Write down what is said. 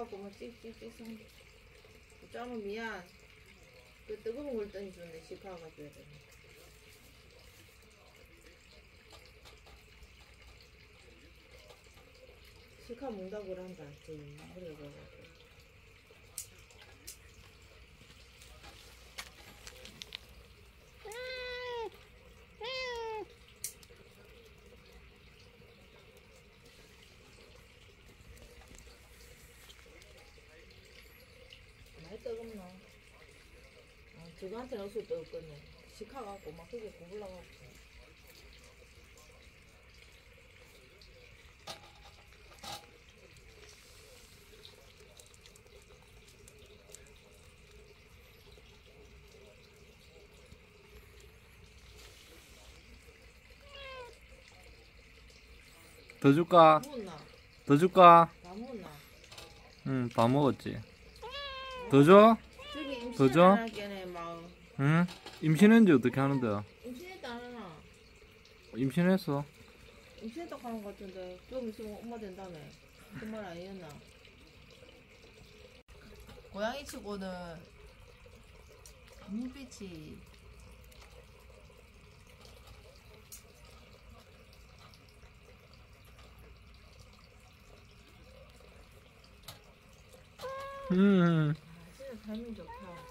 시켜갖고 막 찍찍찍 짜면 미안. 그 뜨거운 물 던져줬네. 시카가 줘야 돼. 시카 먹는다고 그런다. 그래가지고. 많이 뜨겁노? 저거한테는 어디서 뜨겁겠네. 시카갖고 막 그게 구불러갖고. 더 줄까? 먹었나? 더 줄까? 다 먹었나? 응, 다 먹었지. 더 줘? 저기 더 줘? 임신하게네 막. 응? 임신했는지 어떻게 하는데? 임신했다 안 하나? 임신했어. 임신했다고 하는 것 같은데 좀 있으면 엄마 된다며. 그 말 아니었나? 고양이 치고는 눈빛이 음. 진짜 타이밍 좋다.